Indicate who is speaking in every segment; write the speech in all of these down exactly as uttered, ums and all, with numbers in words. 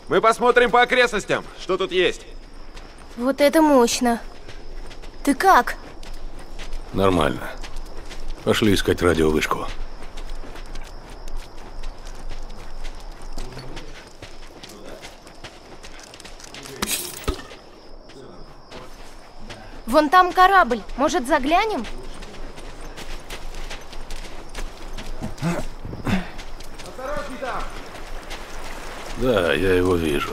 Speaker 1: Мы посмотрим по окрестностям, что тут есть.
Speaker 2: Вот это мощно. Ты как?
Speaker 3: Нормально. Пошли искать радиовышку.
Speaker 2: Вон там корабль. Может, заглянем?
Speaker 1: Осторожней там!
Speaker 3: Да, я его вижу.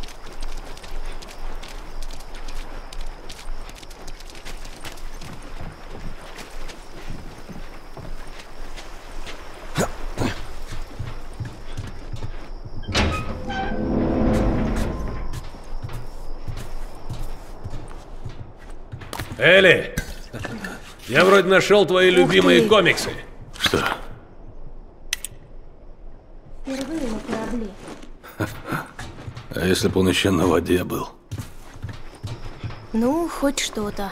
Speaker 4: Элли, я вроде нашел твои любимые комиксы.
Speaker 3: Что?
Speaker 2: Впервые на корабле.
Speaker 3: А если бы он еще на воде был?
Speaker 2: Ну, хоть что-то.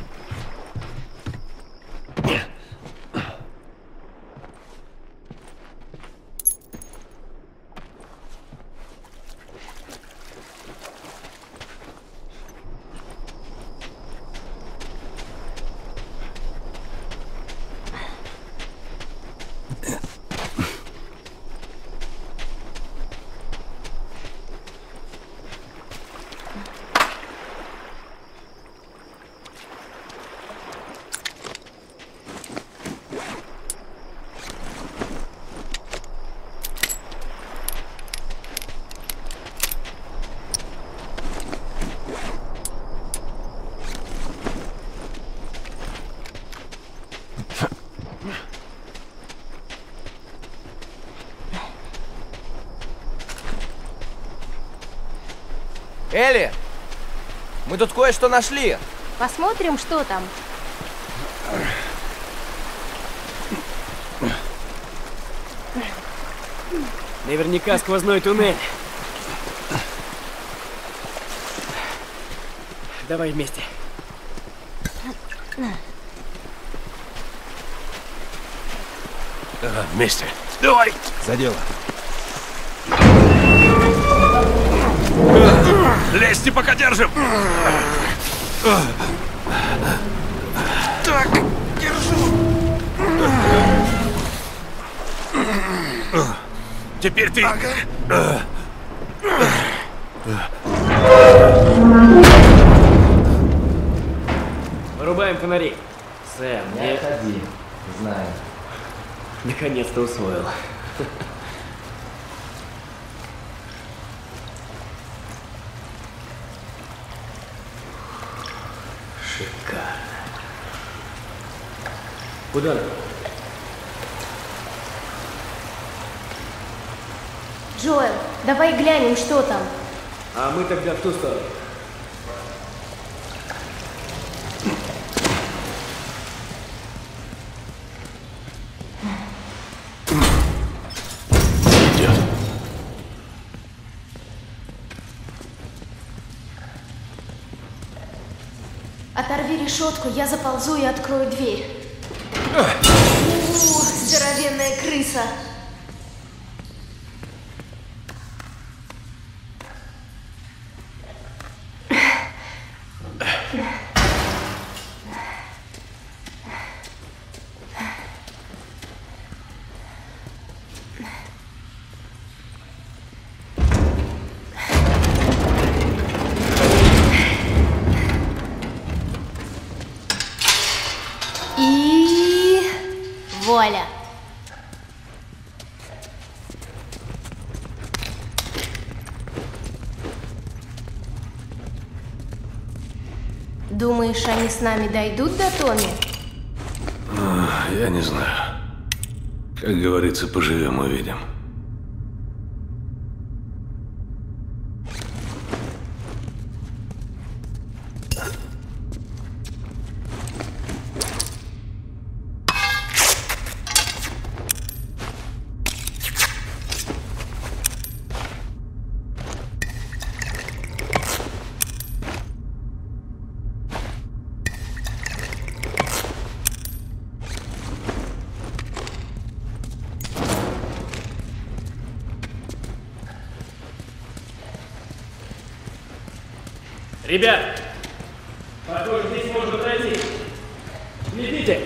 Speaker 5: Элли, мы тут кое-что нашли.
Speaker 2: Посмотрим, что там.
Speaker 6: Наверняка сквозной туннель. Давай вместе.
Speaker 4: Ага, вместе. Давай!
Speaker 5: За дело.
Speaker 4: Лезьте, пока держим!
Speaker 5: Так, держу.
Speaker 4: Теперь ты...
Speaker 5: Ага.
Speaker 6: Вырубаем фонари. Сэм,
Speaker 5: Не
Speaker 6: не...
Speaker 5: отходи. Знаю.
Speaker 6: Наконец-то усвоил. Шикарно. Куда нам?
Speaker 2: Джоэл, давай глянем, что там.
Speaker 6: А мы тогда в ту сторону.
Speaker 3: Идет.
Speaker 2: Оторви решетку, я заползу и открою дверь. Ух, здоровенная крыса. И вуаля. Думаешь, они с нами дойдут до Томми?
Speaker 3: Я не знаю. Как говорится, поживем, увидим.
Speaker 6: Ребят! Похоже, здесь можно пройти. Следите!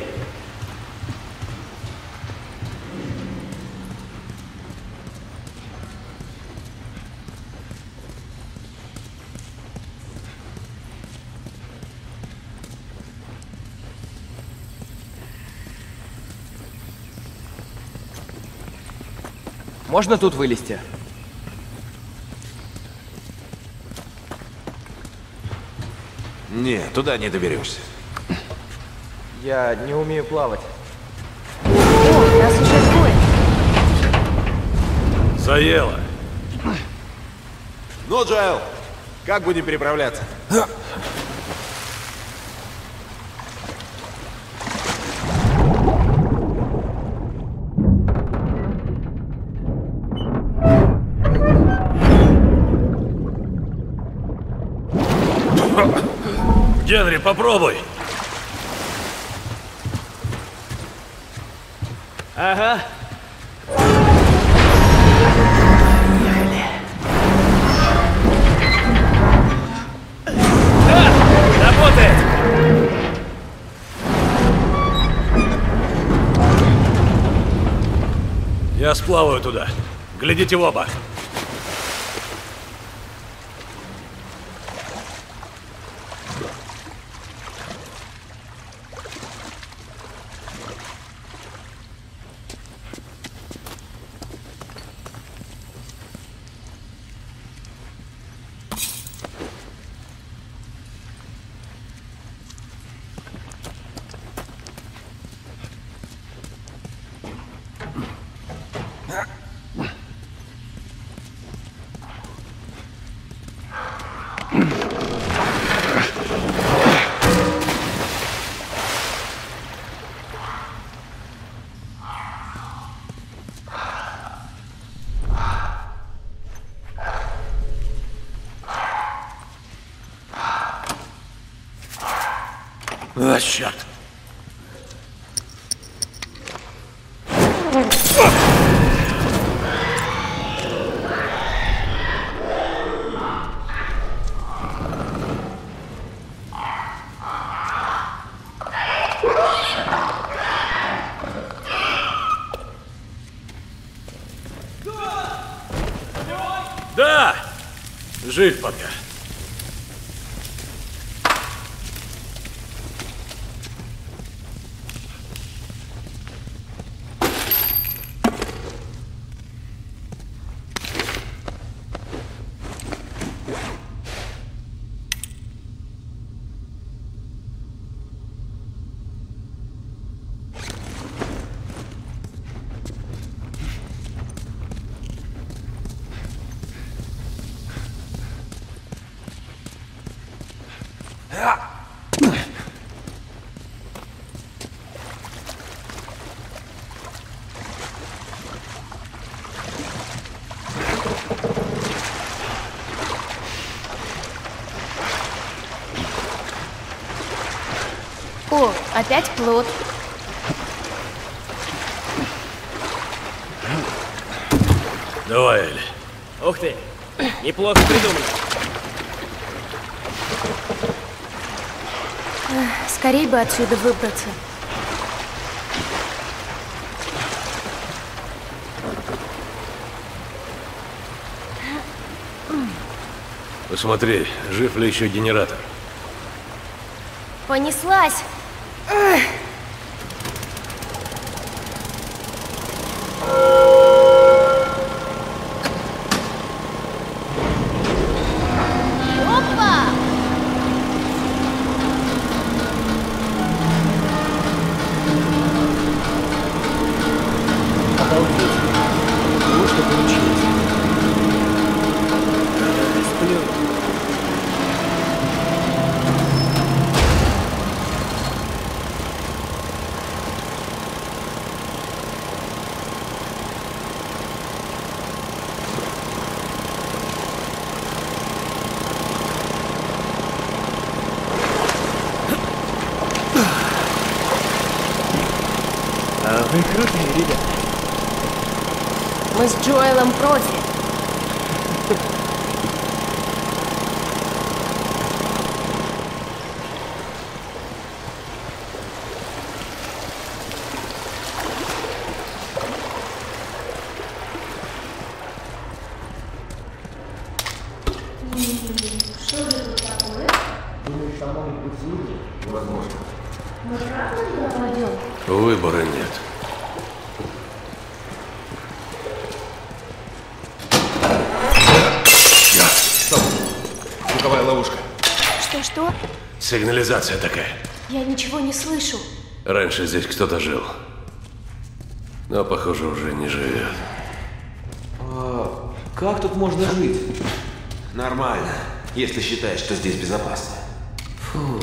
Speaker 5: Можно тут вылезти?
Speaker 1: Не, туда не доберешься.
Speaker 5: Я не умею плавать.
Speaker 2: О, нас уже двое.
Speaker 4: Заело.
Speaker 1: Ну, Джоэл, как будем переправляться?
Speaker 4: Генри, попробуй.
Speaker 6: Ага. Да! Работает!
Speaker 4: Я сплаваю туда. Глядите в оба. А, черт. Да! Жив пока.
Speaker 2: О, опять плот.
Speaker 4: Давай, Элли.
Speaker 6: Ух ты! Неплохо придумано.
Speaker 2: Скорей бы отсюда выбраться.
Speaker 3: Посмотри, жив ли еще генератор.
Speaker 2: Понеслась. Опа!
Speaker 6: Обалдеть. Ну, что получилось? Сплю. А вы крутые, ребята.
Speaker 2: Мы с Джоэлом профи.
Speaker 3: нет.
Speaker 1: Стоп! Звуковая ловушка.
Speaker 2: Что-что?
Speaker 3: Сигнализация такая.
Speaker 2: Я ничего не слышу.
Speaker 3: Раньше здесь кто-то жил. Но, похоже, уже не живет.
Speaker 7: А как тут можно жить?
Speaker 1: Нормально, если считаешь, что здесь безопасно.
Speaker 7: Фу.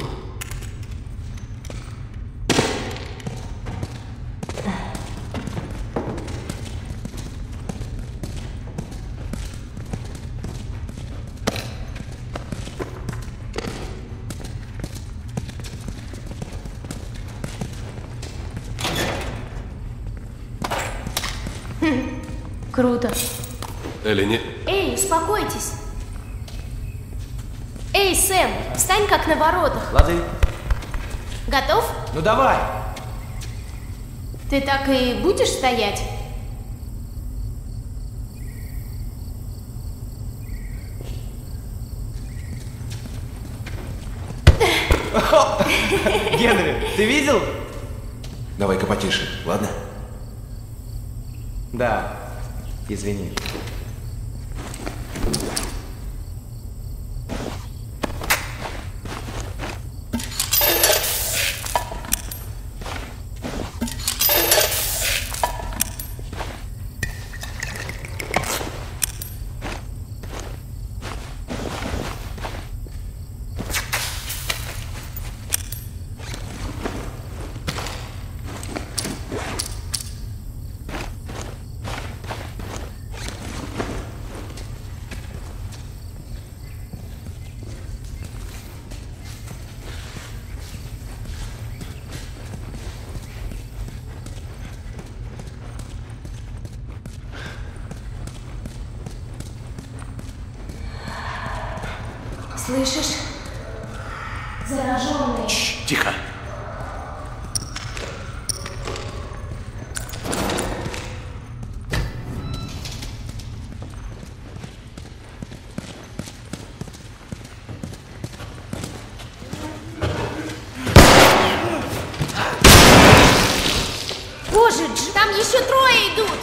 Speaker 2: Круто.
Speaker 3: Или не?
Speaker 2: Эй, успокойтесь. Эй, Сэм, встань как на воротах.
Speaker 5: Лады.
Speaker 2: Готов?
Speaker 5: Ну давай.
Speaker 2: Ты так и будешь стоять?
Speaker 5: Генри, ты видел?
Speaker 1: Давай-ка потише, ладно?
Speaker 5: Да. Извини.
Speaker 2: Слышишь? Зараженные.
Speaker 3: Тихо.
Speaker 2: Боже, Дж, там еще трое идут.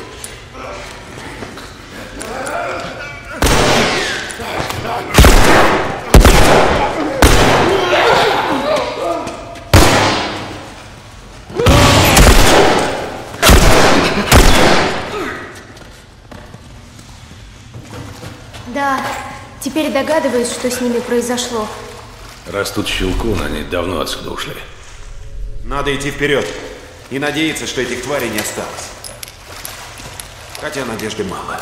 Speaker 2: Да, теперь догадываюсь, что с ними произошло.
Speaker 3: Раз тут Щелкун, они давно отсюда ушли.
Speaker 1: Надо идти вперед и надеяться, что этих тварей не осталось. Хотя надежды мало.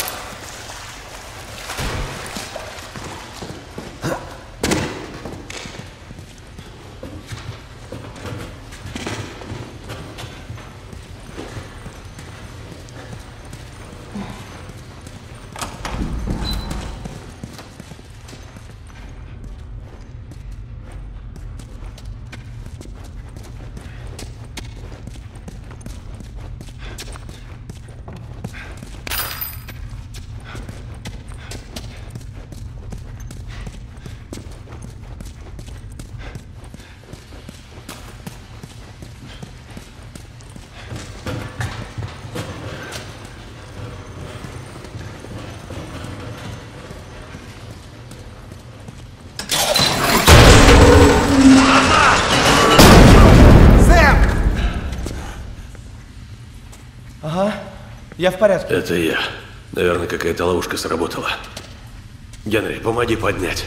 Speaker 5: Ага, я в порядке.
Speaker 3: Это я. Наверное, какая-то ловушка сработала. Генри, помоги поднять.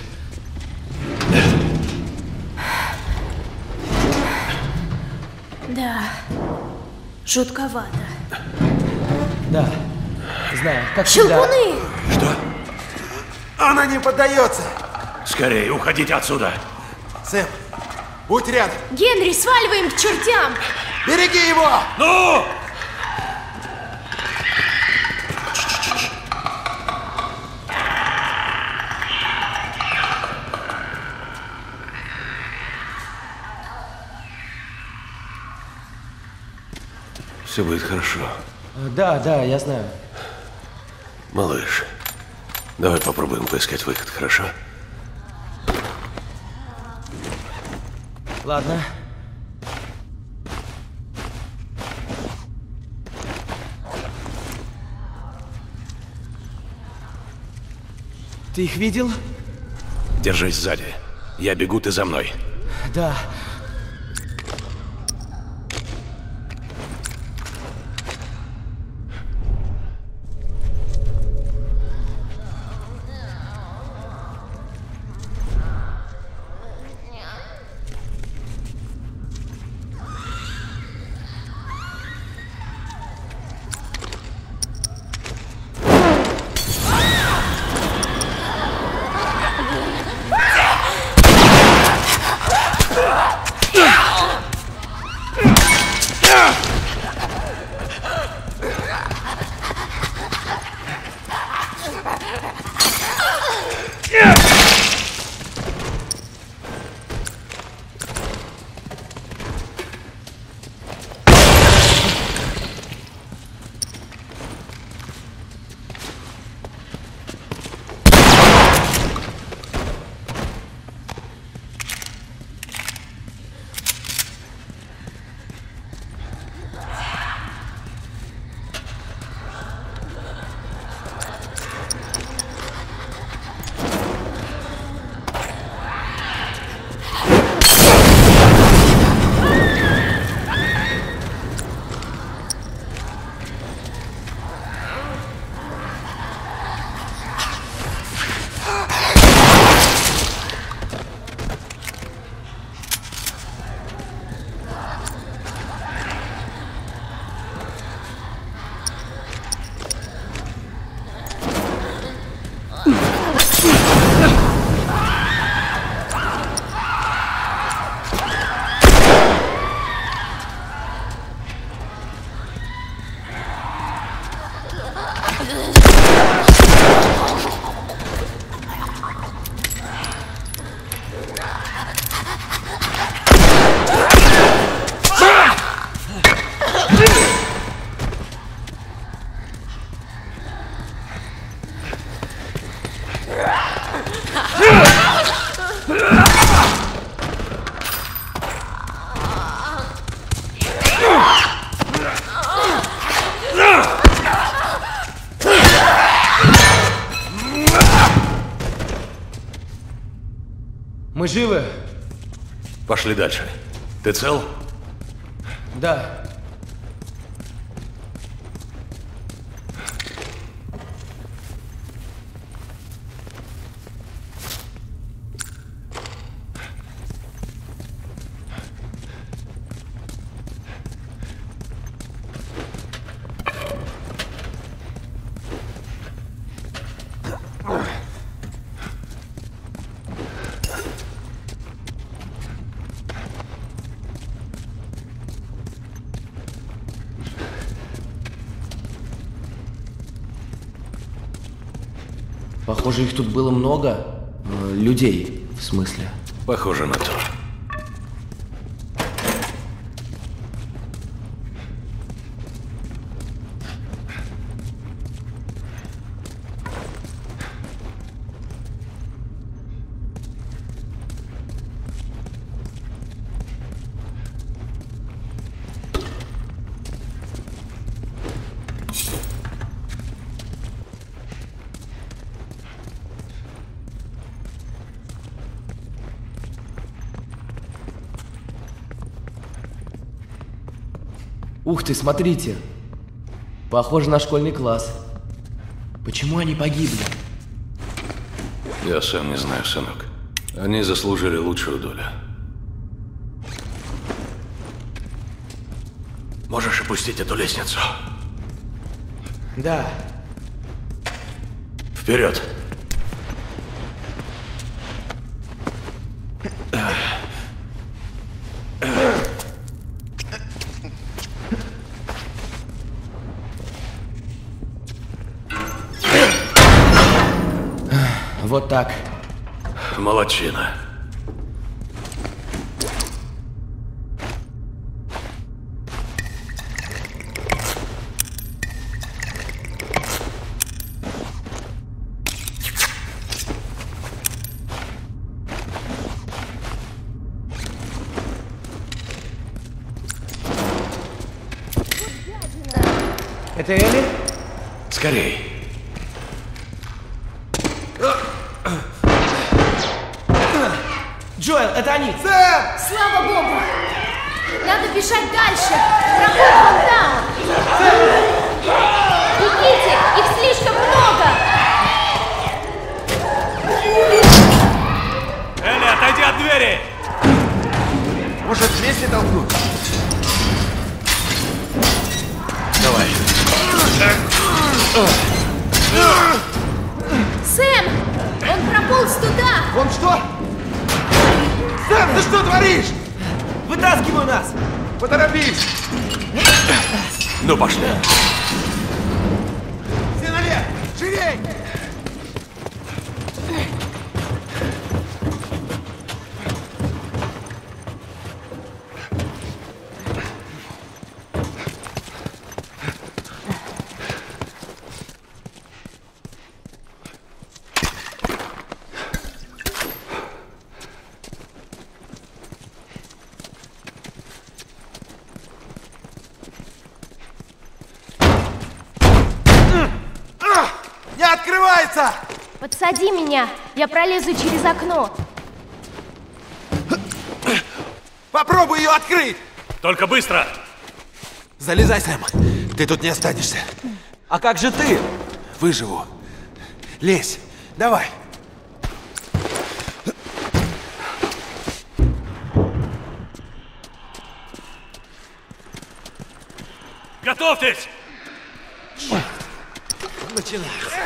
Speaker 2: Да, жутковато.
Speaker 5: Да, знаю, как всегда.
Speaker 2: Щелкуны!
Speaker 3: Что?
Speaker 1: Она не поддается!
Speaker 3: Скорее, уходите отсюда.
Speaker 1: Сэм, будь рядом!
Speaker 2: Генри, сваливаем к чертям!
Speaker 1: Береги его!
Speaker 3: Ну! Все будет хорошо.
Speaker 5: Да, да, я знаю.
Speaker 3: Малыш, давай попробуем поискать выход, хорошо?
Speaker 5: Ладно. Ты их видел?
Speaker 3: Держись сзади. Я бегу, ты за мной.
Speaker 5: Да. Мы живы?
Speaker 3: Пошли дальше. Ты цел?
Speaker 5: Да. Похоже, их тут было много. Э, людей, в смысле.
Speaker 3: Похоже на то.
Speaker 5: Ух ты, смотрите. Похоже на школьный класс. Почему они погибли?
Speaker 3: Я сам не знаю, сынок. Они заслужили лучшую долю. Можешь опустить эту лестницу?
Speaker 5: Да.
Speaker 3: Вперед!
Speaker 5: Вот так.
Speaker 3: Молодчина.
Speaker 5: Это Элли?
Speaker 3: Скорей.
Speaker 5: Джоэл, это они!
Speaker 8: Сэм!
Speaker 2: Слава богу! Надо бежать дальше! Проход вон там! Бегите! Их слишком много!
Speaker 4: Элли, отойди от двери!
Speaker 8: Может, вместе толкнуть?
Speaker 4: Давай.
Speaker 2: Сэм! Он прополз туда!
Speaker 8: Он что? Сэм, ты что творишь?
Speaker 5: Вытаскивай нас!
Speaker 8: Поторопись!
Speaker 4: Ну, пошли.
Speaker 8: Все наверх! Живей! Не открывается!
Speaker 2: Подсади меня! Я пролезу через окно!
Speaker 8: Попробуй ее открыть!
Speaker 4: Только быстро!
Speaker 8: Залезай, Сэм. Ты тут не останешься.
Speaker 5: А как же ты?
Speaker 8: Выживу. Лезь. Давай.
Speaker 4: Готовьтесь!
Speaker 8: Начинается.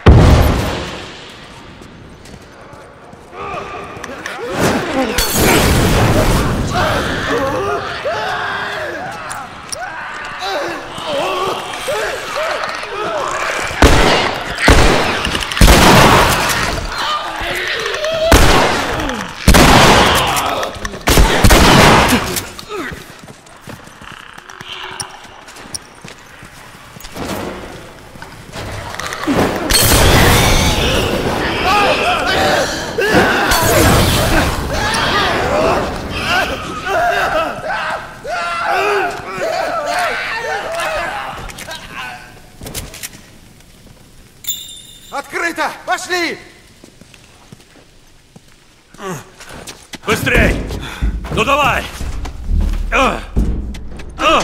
Speaker 8: Открыто! Пошли!
Speaker 4: Быстрей! Ну давай! А! А!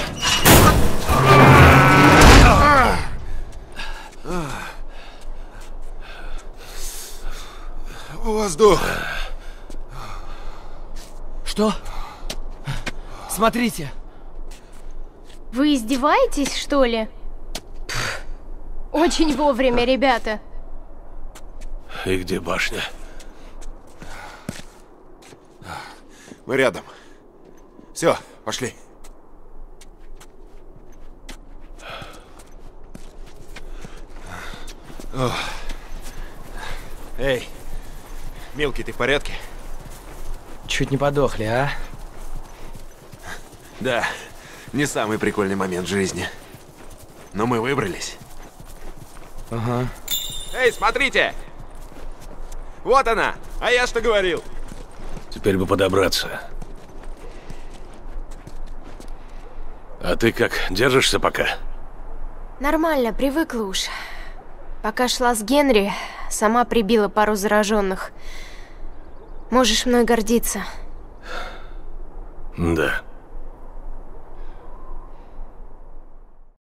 Speaker 8: Воздух!
Speaker 5: Что? Смотрите!
Speaker 2: Вы издеваетесь, что ли? Пф, очень вовремя, ребята.
Speaker 4: И где башня?
Speaker 8: Мы рядом. Все, пошли. Ох. Эй, мелкий, ты в порядке?
Speaker 5: Чуть не подохли, а?
Speaker 8: Да, не самый прикольный момент в жизни. Но мы выбрались.
Speaker 5: Ага.
Speaker 8: Эй, смотрите! Вот она! А я что говорил?
Speaker 4: Теперь бы подобраться. А ты как, держишься пока?
Speaker 2: Нормально, привыкла уж. Пока шла с Генри, сама прибила пару зараженных. Можешь мной гордиться.
Speaker 4: Да.